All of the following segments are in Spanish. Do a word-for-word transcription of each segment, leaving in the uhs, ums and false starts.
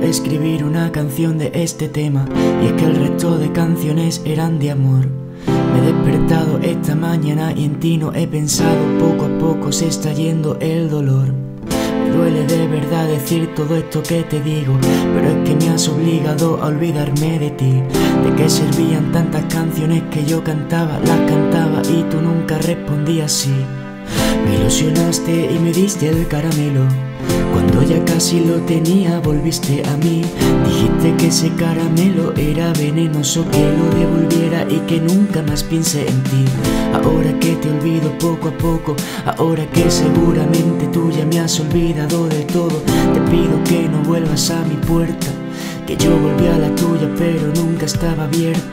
escribir una canción de este tema, y es que el resto de canciones eran de amor. Me he despertado esta mañana y en ti no he pensado, poco a poco se está yendo el dolor. Me duele de verdad decir todo esto que te digo, pero es que me has obligado a olvidarme de ti. ¿De qué servían tantas canciones que yo cantaba? Las cantaba y tú nunca respondías sí. Me ilusionaste y me diste el caramelo, cuando ya casi lo tenía volviste a mí. Dijiste que ese caramelo era venenoso, que lo devolviera y que nunca más piense en ti. Ahora que te olvido poco a poco, ahora que seguramente tú ya me has olvidado del todo, te pido que no vuelvas a mi puerta, que yo volví a la tuya pero nunca estaba abierta.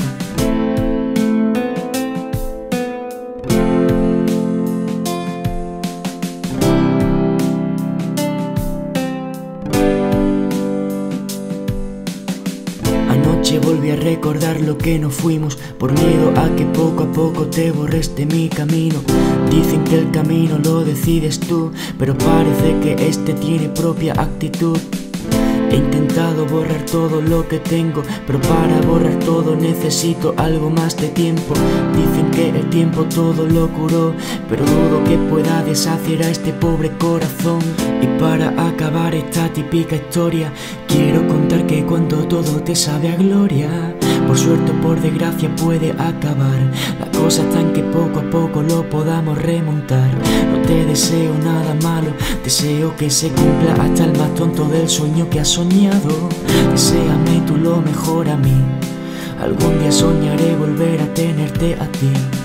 Anoche volví a recordar lo que no fuimos, por miedo a que poco a poco te borres de mi camino. Dicen que el camino lo decides tú, pero parece que este tiene propia actitud. He intentado borrar todo lo que tengo, pero para borrar todo necesito algo más de tiempo. Dicen que el tiempo todo lo curó, pero dudo que pueda deshacer a este pobre corazón. Y para acabar esta típica historia, quiero contar que cuando todo te sabe a gloria, por suerte o por desgracia puede acabar. La cosa está en que poco a poco lo podamos remontar. No te deseo nada malo, deseo que se cumpla hasta el más tonto del sueño que has soñado. Deséame tú lo mejor a mí, algún día soñaré volver a tenerte a ti.